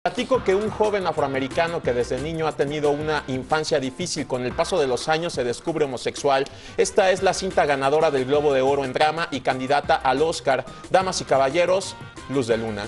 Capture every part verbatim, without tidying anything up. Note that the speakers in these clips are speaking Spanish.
Platico que un joven afroamericano que desde niño ha tenido una infancia difícil, con el paso de los años se descubre homosexual. Esta es la cinta ganadora del Globo de Oro en drama y candidata al Oscar. Damas y caballeros, Luz de Luna.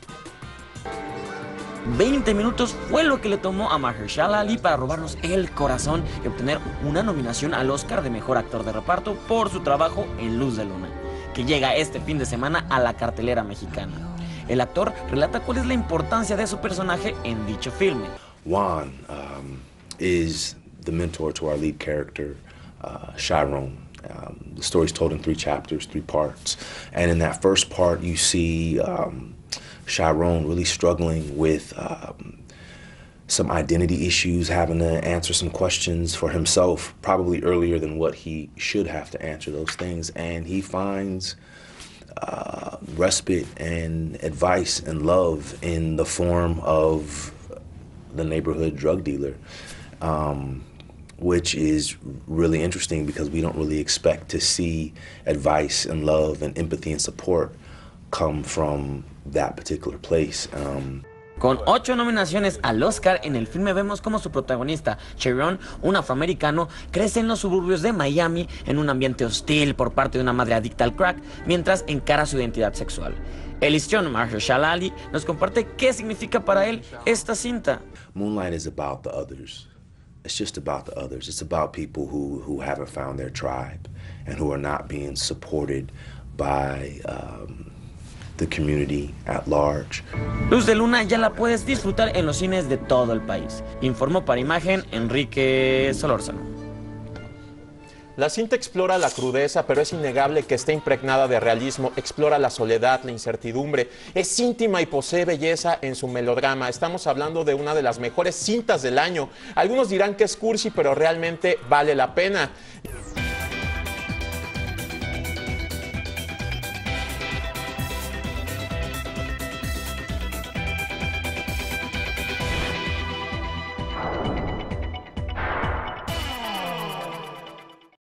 veinte minutos fue lo que le tomó a Mahershala Ali para robarnos el corazón y obtener una nominación al Oscar de Mejor Actor de Reparto por su trabajo en Luz de Luna, que llega este fin de semana a la cartelera mexicana. El actor relata cuál es la importancia de su personaje en dicho filme. Juan um, is the mentor to our lead character, uh, Chiron. Um, the story's told in three chapters, three parts. And in that first part, you see um, Chiron really struggling with um, some identity issues, having to answer some questions for himself, probably earlier than what he should have to answer those things. And he finds Uh, respite and advice and love in the form of the neighborhood drug dealer, um, which is really interesting because we don't really expect to see advice and love and empathy and support come from that particular place. Um, Con ocho nominaciones al Oscar, en el filme vemos cómo su protagonista, Chiron, un afroamericano, crece en los suburbios de Miami en un ambiente hostil por parte de una madre adicta al crack, mientras encara su identidad sexual. El histrión Mahershala Ali nos comparte qué significa para él esta cinta. Moonlight is about the others. It's just about the others. It's about people who, who haven't found their tribe and who are not being supported by um, the community at large. Luz de Luna ya la puedes disfrutar en los cines de todo el país. Informó para Imagen Enrique Solórzano. La cinta explora la crudeza, pero es innegable que está impregnada de realismo. Explora la soledad, la incertidumbre. Es íntima y posee belleza en su melodrama. Estamos hablando de una de las mejores cintas del año. Algunos dirán que es cursi, pero realmente vale la pena.